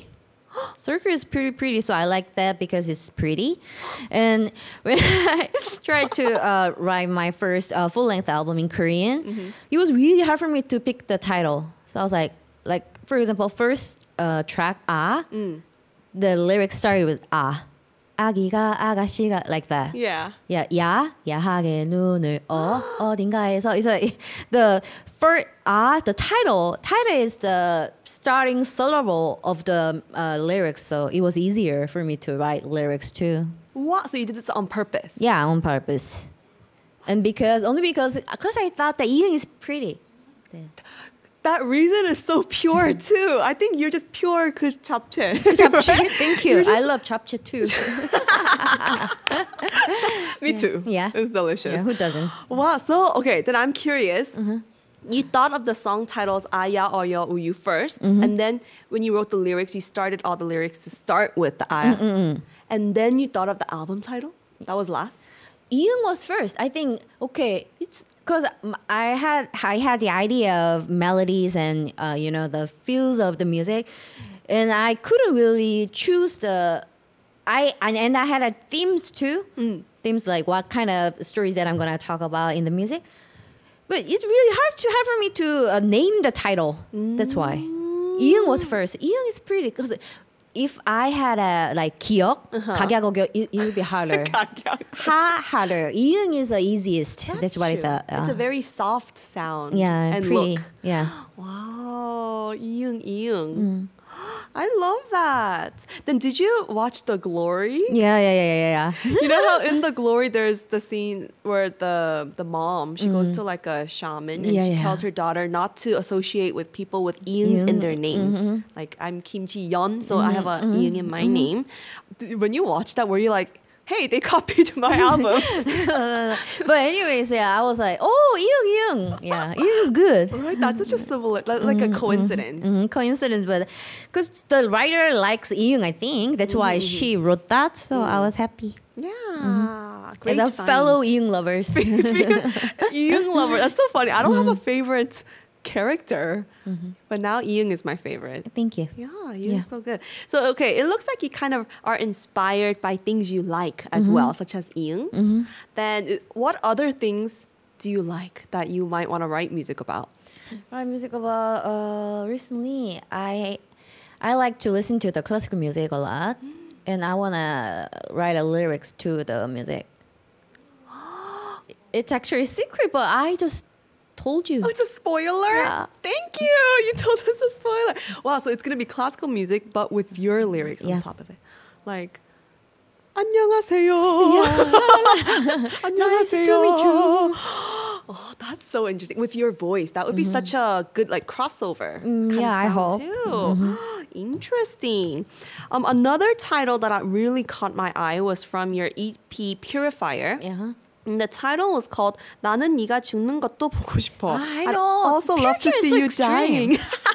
Circle is pretty pretty, so I like that because it's pretty. And when I tried to uh, write my first uh, full length album in Korean, mm-hmm. it was really hard for me to pick the title. So I was like, like for example, first uh, track Ah, mm. the lyrics started with Ah. 아기가 아가씨가 like that. Yeah. Yeah. 야 야하게 눈을 어 어딘가에서. It's like the first ah the title title is the starting syllable of the uh, lyrics, so it was easier for me to write lyrics too. What? So you did this on purpose? Yeah, on purpose, and because only because because I thought that Ian is pretty. That reason is so pure too. I think you're just pure 그 잡채. 잡채. Thank you. Just... I love 잡채 too. Me too. Yeah. It's delicious. Yeah, who doesn't? Wow. So, okay, then I'm curious. Mm-hmm. You thought of the song titles Aya, Oyo, Uyu first. Mm-hmm. And then when you wrote the lyrics, you started all the lyrics to start with the Aya. Mm-mm. And then you thought of the album title? That was last? Ian was first. I think, okay, it's... Because I had I had the idea of melodies and uh, you know the feels of the music, and I couldn't really choose the I and, and I had a themes too, mm. themes like what kind of stories that I'm gonna talk about in the music. But it's really hard to hard for me to uh, name the title. Mm. That's why Ian was first. Ian is pretty because. If I had a like 기억, uh-huh. 각야곡역, it, it would be harder. Ha harder. 이응 is the easiest. That's, That's what true. I thought. Uh, it's a very soft sound. Yeah, and pretty. Look. Yeah. Wow, 이응 이응. Mm. I love that. Then did you watch The Glory? Yeah, yeah, yeah, yeah, yeah. You know how in The Glory there's the scene where the the mom, she mm. goes to like a shaman and yeah, she yeah. tells her daughter not to associate with people with iungs in their names. Mm-hmm. Like I'm Kim Ji-yeon, so mm-hmm. I have a mm-hmm. iung in my mm-hmm. name. When you watch that, were you like, hey, they copied my album? But anyways, yeah, I was like, oh, Iung, Iung. Yeah, Iung is good. Right, that's such a similar, like, like mm-hmm, a coincidence. Mm-hmm, coincidence, but because the writer likes Iung, I think. That's why mm-hmm. she wrote that, so mm-hmm. I was happy. Yeah. Mm-hmm. Great As a finds. fellow Iung lovers. Iung lover, that's so funny. I don't mm-hmm. have a favorite character, mm-hmm. but now Iung is my favorite. Thank you. Yeah, Iung yeah. is so good. So okay, it looks like you kind of are inspired by things you like as mm-hmm. well, such as Iung. Mm-hmm. Then what other things do you like that you might want to write music about? Write music about uh, recently I I like to listen to the classical music a lot, mm. and I want to write a lyrics to the music. It's actually a secret, but I just told you. Oh, it's a spoiler? Yeah. Thank you. You told us a spoiler. Wow, so it's going to be classical music, but with your lyrics yeah. on top of it. Like, 안녕하세요. Yeah. Nice to meet you. Oh, that's so interesting. With your voice, that would be mm-hmm. such a good like crossover. Mm, yeah, I hope. Too. Mm-hmm. Interesting. Um, another title that really caught my eye was from your E P Purifier. Yeah. And the title was called 나는 네가 죽는 것도 보고 싶어. I I'd know. also love to see so you extreme. dying.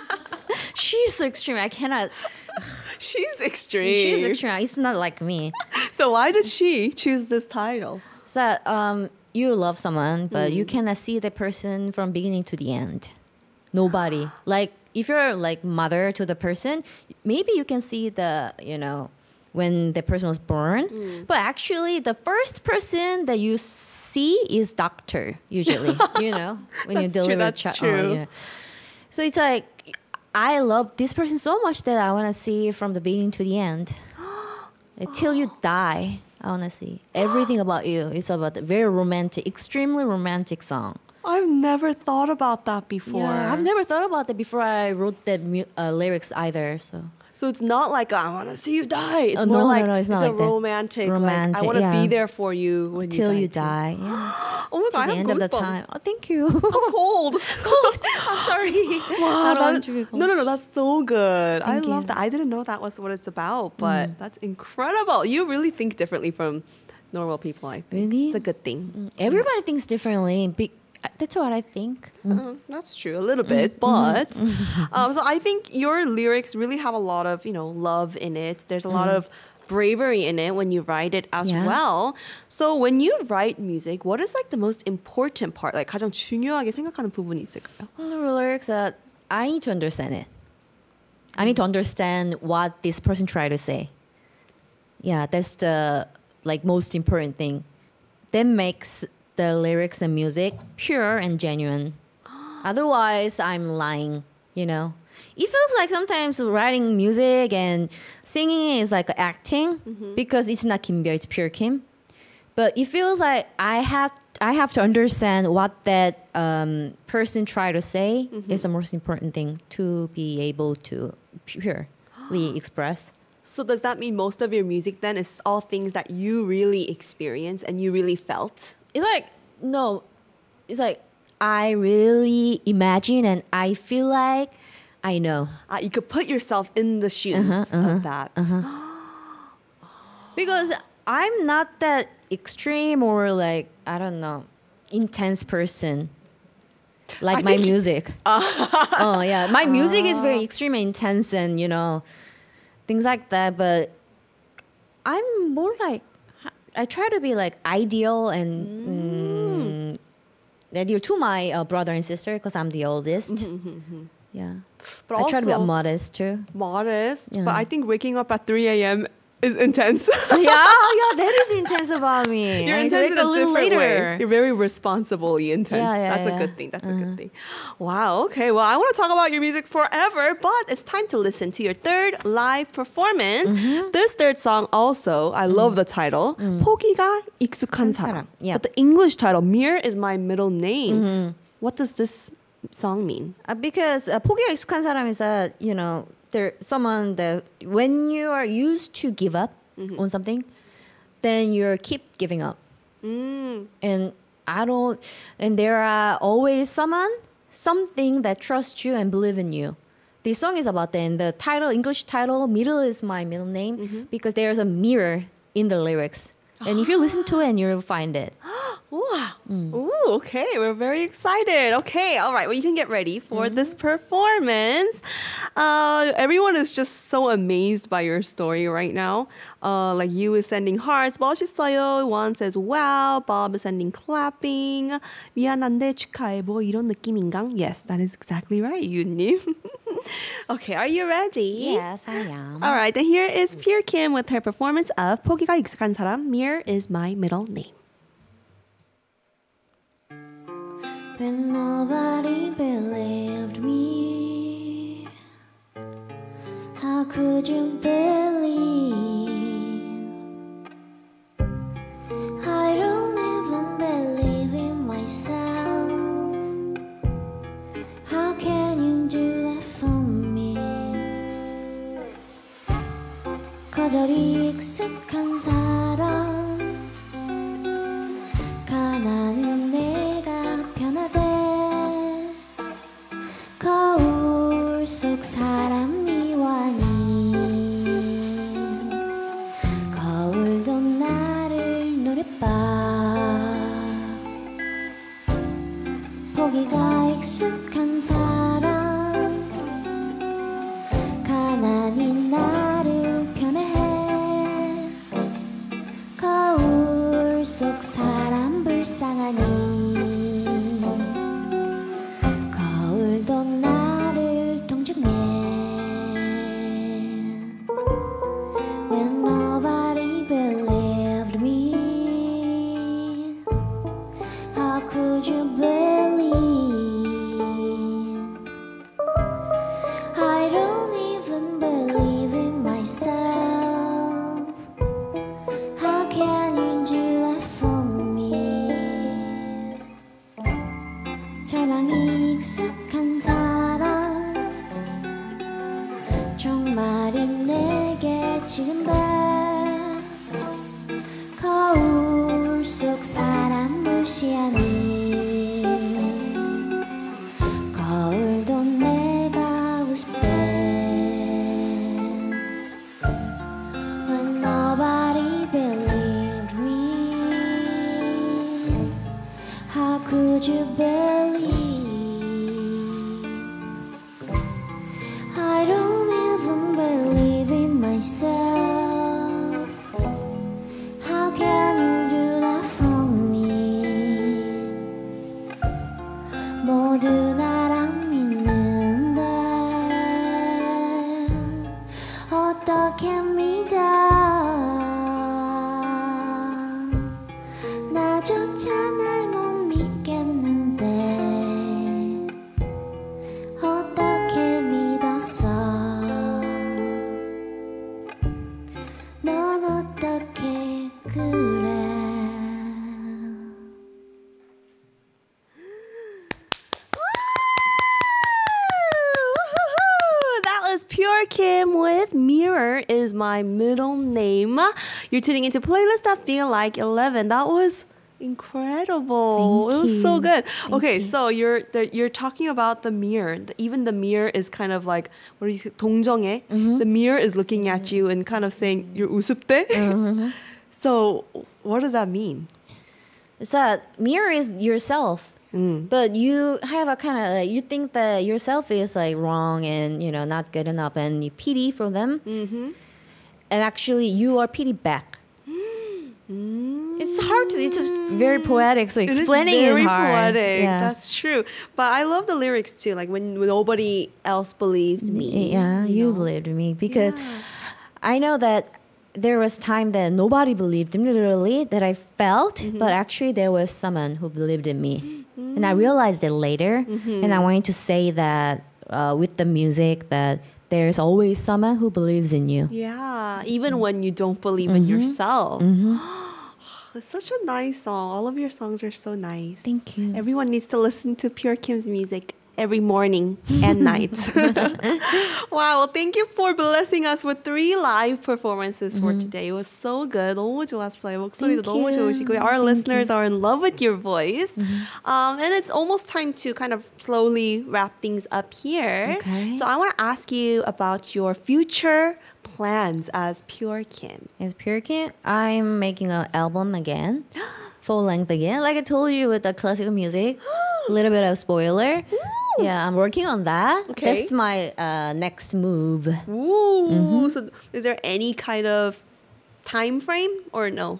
She's so extreme. I cannot. She's extreme. She's extreme. It's not like me. So why did she choose this title? So um, you love someone, but mm. you cannot see the person from beginning to the end. Nobody. Like if you're like mother to the person, maybe you can see the you know. when the person was born. Mm. But actually, the first person that you see is doctor, usually, you know, when you deliver a child. Oh, yeah. So it's like, I love this person so much that I want to see from the beginning to the end. Until you die, I want to see everything about you. It's about a very romantic, extremely romantic song. I've never thought about that before. Yeah, I've never thought about that before I wrote the mu- uh, lyrics either, so... So it's not like I want to see you die. It's uh, more no, like no, no, it's, not it's like a romantic, romantic. Like, I want to yeah. be there for you when till you you die. die. Yeah. Oh my god! To I the have end goosebumps. of the time. Oh, thank you. I'm cold. Cold. I'm sorry. Wow, I don't that, want to be cold. no, no, no. That's so good. Thank I love you. that. I didn't know that was what it's about, but mm. that's incredible. You really think differently from normal people. I think really, it's a good thing. Mm. Everybody yeah. thinks differently. Be- That's what I think. Mm. Uh, that's true, a little bit, but um, so I think your lyrics really have a lot of you know love in it. There's a lot of bravery in it when you write it as yeah. well. So when you write music, what is like the most important part? Like 가장 중요하게 생각하는 부분이 있을까요? The lyrics that I need to understand it. I need to understand what this person tried to say. Yeah, that's the like most important thing. That makes the lyrics and music pure and genuine. Otherwise, I'm lying, you know. It feels like sometimes writing music and singing is like acting mm-hmm. because it's not Kim Bio, it's pure Kim. But it feels like I have I have to understand what that um, person tried to say mm-hmm. is the most important thing to be able to purely express. So does that mean most of your music then is all things that you really experienced and you really felt? It's like, no, it's like I really imagine and I feel like I know. Uh, you could put yourself in the shoes uh-huh, uh-huh, of that. Uh-huh. Because I'm not that extreme or like, I don't know, intense person. Like I my music. Uh, oh, yeah. My music uh, is very extreme and intense and, you know, things like that. But I'm more like, I try to be like ideal and mm. Mm, ideal to my uh, brother and sister because I'm the oldest. Mm-hmm, mm-hmm. Yeah. But I also, try to be modest too. Modest? Yeah. But I think waking up at three a.m. is intense. yeah, yeah, that is intense about me. You're I intense in a, a different later. way. You're very responsibly intense. Yeah, yeah, That's yeah. a good thing. That's uh-huh. a good thing. Wow, okay. Well, I want to talk about your music forever, but it's time to listen to your third live performance. Mm-hmm. This third song also, I mm. love the title. Mm. 포기가 익숙한 사람. Yeah. But the English title, Mir is my middle name. Mm-hmm. What does this song mean? Uh, because uh, 포기가 익숙한 사람 is a, you know, there someone that when you are used to give up mm-hmm. on something, then you keep giving up. Mm. And I don't, and there are always someone, something that trusts you and believe in you. This song is about that. And the title, English title, Middle is my middle name mm-hmm. because there's a mirror in the lyrics. And if you listen to it, and you'll find it. Wow. Mm. Ooh, okay. We're very excited. Okay. All right. Well, you can get ready for mm-hmm. this performance. Uh, everyone is just so amazed by your story right now. Uh, like you is sending hearts. 멋있어요. Juan says, wow. Bob is sending clapping. 미안한데 축하해. 뭐 이런 느낌인가? Yes, that is exactly right, Yoon님. Okay, are you ready? Yes, I am. All right, then here is Pure Kim with her performance of 포기가 익숙한 사람, Mir is my middle name. When nobody believed me, how could you believe? I don't even believe in myself. How can you do that for me? 거절이 익숙한 사람, 가난한 내가 편하대. 거울 속 사람이 와니 거울도 나를 노려봐. 포기가 익숙한 사람, 가난이 나를 편애해. 거울 속 사람 불쌍하니 거울도 나를 동정해. When nobody believed me, how could you believe? I don't even believe in myself. How can you do that for me? 절망이 익숙한 사람, 정말이 내게 지금 돼. 거울 속 사람 무시하니 거울도 내가 우습대. When nobody believed me, how could you believe? I don't even believe in myself. How can you do that for me? 모두 나랑 믿는데 Pure Kim with Mirror is my middle name. You're tuning into Playlist I Feel Like eleven. That was incredible. Thank it was so you. good. Thank okay, you. so you're the, you're talking about the mirror. The- even the mirror is kind of like what do you say? 동정해. Mm-hmm. The mirror is looking at you and kind of saying you're 우습대. Mm-hmm. So what does that mean? It's that mirror is yourself. Mm. But you have a kind of like, you think that yourself is like wrong and you know not good enough, and you pity for them, Mm-hmm. and actually you are pity back. Mm. It's hard to. It's just very poetic. So It is explaining very is hard. poetic. Yeah. That's true. But I love the lyrics too. Like when nobody else believed me. Yeah, you know? believed me because Yeah. I know that there was time that nobody believed in me, literally, that I felt, Mm-hmm. but actually there was someone who believed in me. And I realized it later. Mm-hmm. And I wanted to say that uh, with the music that there's always someone who believes in you. Yeah, even when you don't believe in yourself. It's such a nice song. All of your songs are so nice. Thank you. Everyone needs to listen to Pure Kim's music every morning and night. Wow, well, thank you for blessing us with three live performances for today. It was so good. 너무 좋았어요. 목소리도 Thank 너무 you. 좋으시고요. Our Thank listeners are in love with your voice. Um, and it's almost time to kind of slowly wrap things up here. Okay. So I want to ask you about your future plans as Pure Kim. As Pure Kim, I'm making an album again, full length again. Like I told you with the classical music, a little bit of spoiler. Yeah, I'm working on that. Okay. That's my uh, next move. Ooh. So is there any kind of time frame or no?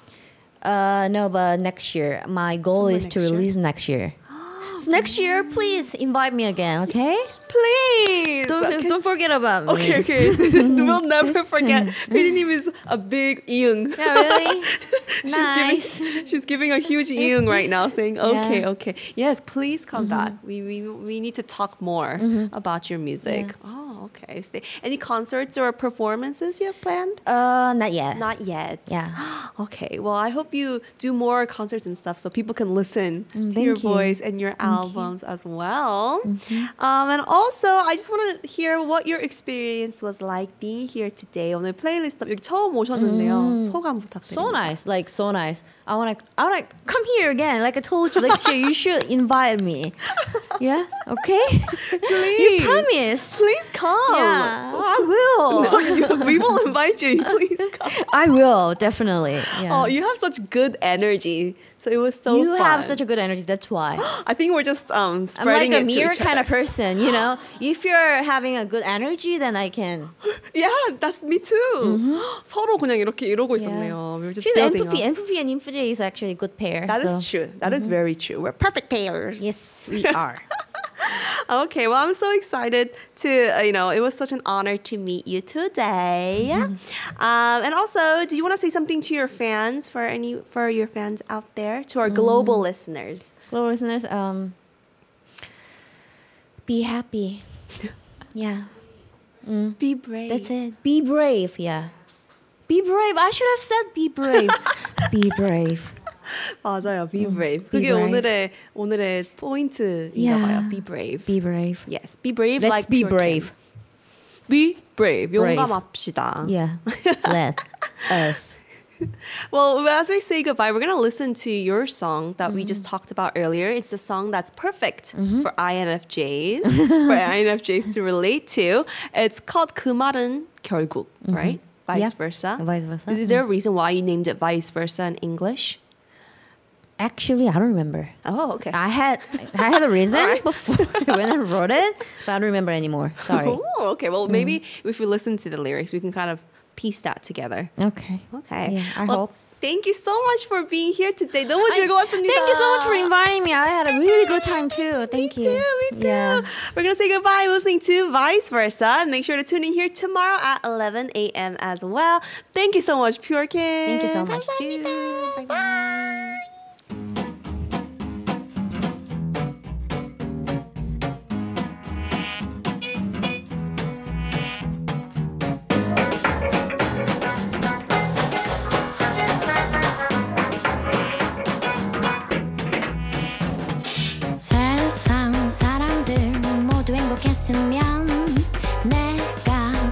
Uh, no, but next year. My goal Somewhere is to next year? release next year. So next year, please invite me again, okay? Please. Don't, Okay. don't forget about me. Okay, okay. we'll never forget. 피디님 is a big 이응. Yeah, really? she's Nice. Giving, she's giving a huge 이응 right now, saying, "Okay, Yeah. okay, yes, please come back. We, we we need to talk more about your music." Oh, okay. Stay. Any concerts or performances you have planned? Uh, not yet. Not yet. Yeah. Okay. Well, I hope you do more concerts and stuff so people can listen to Mm, your thank you. voice and your albums as well. Um, and also, I just want to hear what your experience was like being here today. 오늘 플레이리스트 여기 처음 오셨는데요. 소감 부탁드립니다. So nice, like so nice. I wanna, I wanna come here again. Like I told you, next year you should invite me. Yeah, okay. Please. You promise. Please come. Yeah, I will. No, you- we will invite you. Please come. I will definitely. Yeah. Oh, you have such good energy. So it was so you fun. have such a good energy. That's why. I think we're just um I'm spreading like a it to mirror each kind other. of person, you know. If you're having a good energy, then I can. Yeah, that's me too. 서로 그냥 이렇게 이러고 있었네요. We were just She's building N two P. up. N two P and Info J is actually a good pair. That is so. true. That is very true. We're perfect pairs. Yes, we are. Okay, well, I'm so excited to, uh, you know, it was such an honor to meet you today. um, and also, do you want to say something to your fans, for any, for your fans out there, to our global listeners? Hello, listeners. Um, be happy. Yeah, Be brave. that's it. Be brave. Yeah, be brave. I should have said be brave. Be brave. 맞아요. Be brave. be 그게 brave. 오늘의 오늘의 포인트인가 봐요. Be brave. Be brave. Yes, be brave. Let's like be Pure Kim. brave. Be brave. Brave. 용감합시다. Yeah. Let us. Well, as we say goodbye, we're going to listen to your song that we just talked about earlier. It's a song that's perfect for I N F Js, for I N F Js to relate to. It's called 그 말은 결국, right? Vice Yeah. versa. Vice versa. Is, is there a reason why you named it vice versa in English? Actually, I don't remember. Oh, okay. I had I had a reason Alright. before when I wrote it, but I don't remember anymore. Sorry. Oh, okay. Well, maybe if we listen to the lyrics, we can kind of piece that together. Okay. Okay. Yeah, I Well, hope. Thank you so much for being here today. 너무 즐거웠습니다. Thank you so much for inviting me. I had a really good time too. Thank me you. too, me too. Yeah. We're going to say goodbye listening to Vice Versa. And make sure to tune in here tomorrow at eleven a.m. as well. Thank you so much, Pure Kim. Thank you so much 감사합니다. too. Bye bye. 세상 사람들 모두 행복했으면 내가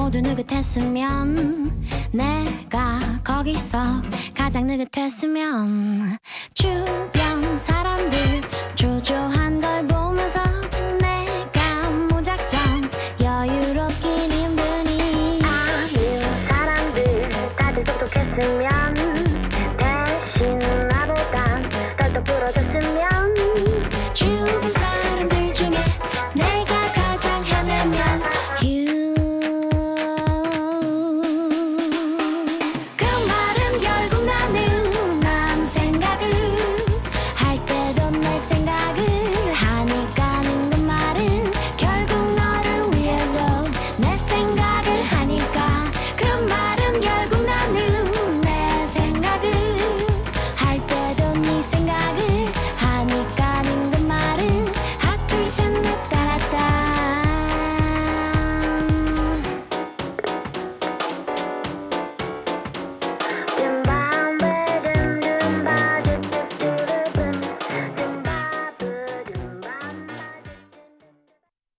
모두 느긋했으면 내가 거기서 가장 느긋했으면 주변 사람들 초조한 걸 보면서 내가 무작정 여유롭긴 힘드니 아는 사람들 다들 똑똑했으면